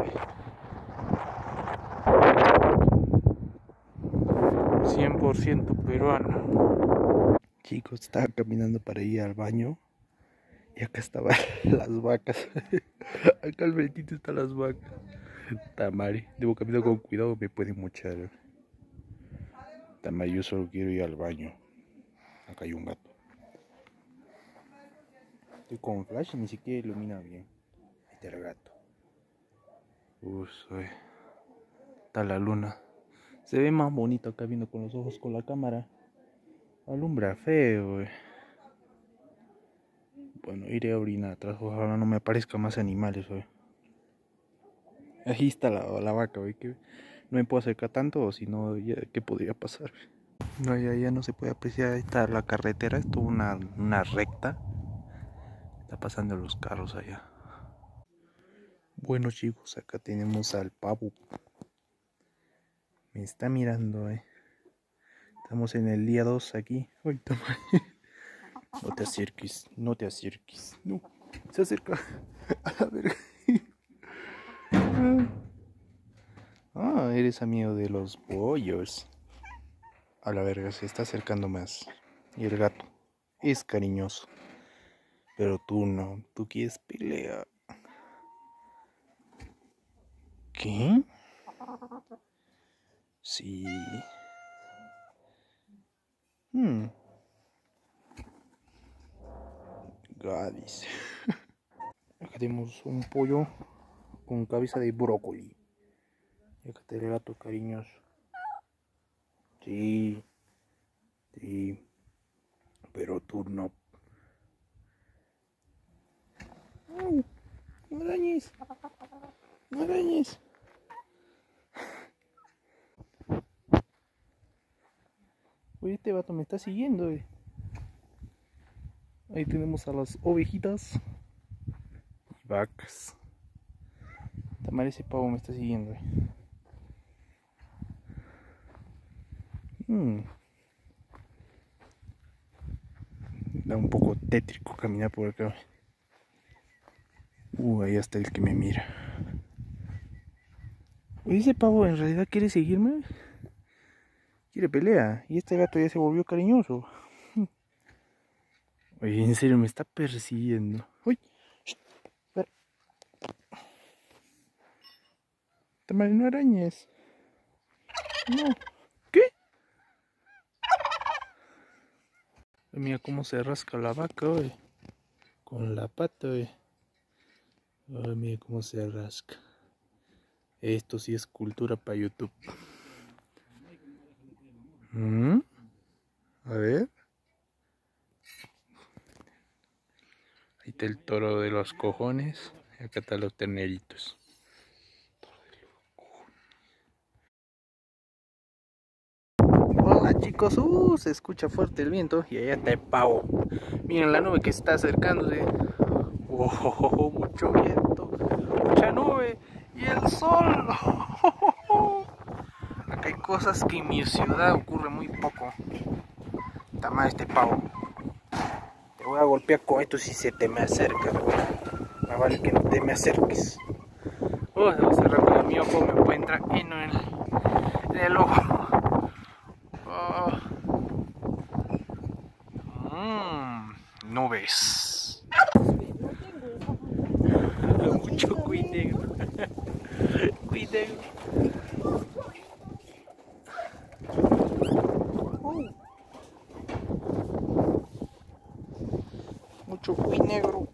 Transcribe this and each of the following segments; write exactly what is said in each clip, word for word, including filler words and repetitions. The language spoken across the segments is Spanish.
cien por ciento peruano. Chicos, estaba caminando para ir al baño y acá estaban las vacas. Acá al frentito están las vacas. Tamari, debo caminar con cuidado, me pueden mochar. Tamari, yo solo quiero ir al baño. Acá hay un gato. Estoy con flash y ni siquiera ilumina bien. Ahí está el gato. Uy, soy. Está la luna. Se ve más bonito acá viendo con los ojos con la cámara. Alumbra feo, wey. Bueno, iré a orinar atrás. Ojalá no me aparezcan más animales, wey. Ahí está la, la vaca, wey. Que no me puedo acercar tanto, o si no, ¿qué podría pasar? No, ya, ya no se puede apreciar. Ahí está la carretera. Esto es una, una recta. Está pasando los carros allá. Bueno, chicos, acá tenemos al pavo. Me está mirando, eh. Estamos en el día dos aquí. Ay, no te acerques, no te acerques. No, se acerca. A la verga. Ah, eres amigo de los pollos. A la verga, se está acercando más. Y el gato es cariñoso. Pero tú no, tú quieres pelear. ¿Qué? Sí. Hmm. Gadis. Acá tenemos un pollo con cabeza de brócoli. Y acá está el gato cariñoso. Sí. Sí. Pero tú no. Ay, no arañes. No arañes. Oye, este vato me está siguiendo, eh. Ahí tenemos a las ovejitas y vacas. Tamar, ese pavo me está siguiendo, eh. Mm. Da un poco tétrico caminar por acá. Uh, ahí está el que me mira. Oye, ese pavo en realidad quiere seguirme. Quiere pelea. Y este gato ya se volvió cariñoso. Oye, en serio, me está persiguiendo. Uy. Tamar, no arañes. No. ¿Qué? Mira cómo se rasca la vaca hoy. Con la pata hoy. Ay, mira cómo se rasca. Esto sí es cultura para YouTube. ¿Mm? A ver. Ahí está el toro de los cojones. Y acá están los terneritos. Hola chicos, uh, se escucha fuerte el viento y allá está el pavo. Miren la nube que está acercándose. Oh, oh, oh, mucho viento, mucha nube y el sol. Oh, oh, oh. Acá hay cosas que en mi ciudad ocurre muy poco. Está mal este pavo. Te voy a golpear con esto si se te me acerca. Me vale que no te me acerques. Oh, debo cerrar con mi ojo, me puede entrar en el, en el ojo. Oh. Mm, nubes. Mucho cuidado. Cuidado. Mucho cuy negro.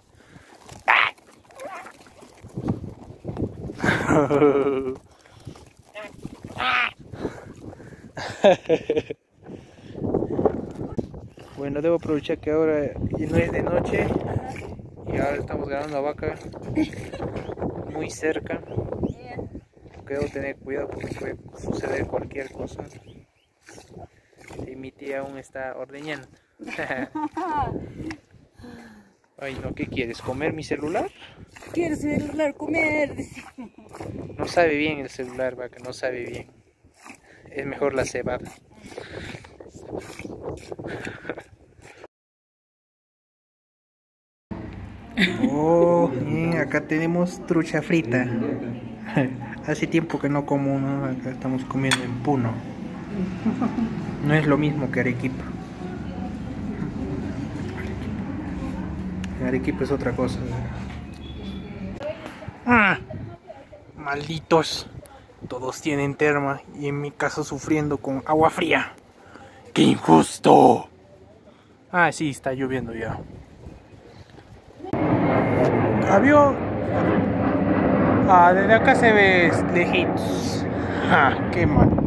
Bueno, debo aprovechar que ahora no es de noche y ahora estamos ganando a vaca muy cerca. Debo tener cuidado porque puede suceder cualquier cosa. Y mi tía aún está ordeñando. Ay no, ¿qué quieres? ¿Comer mi celular? Quiero celular, comer. No sabe bien el celular, vaca, no sabe bien. Es mejor la cebada. Oh, bien, acá tenemos trucha frita. Hace tiempo que no como, ¿no? Acá estamos comiendo en Puno. No es lo mismo que Arequipa. Arequipa es otra cosa. Ah, malditos. Todos tienen terma y en mi caso sufriendo con agua fría. ¡Qué injusto! Ah, sí, está lloviendo ya. Avión. Ah, desde acá se ve lejitos. Ah, qué mal.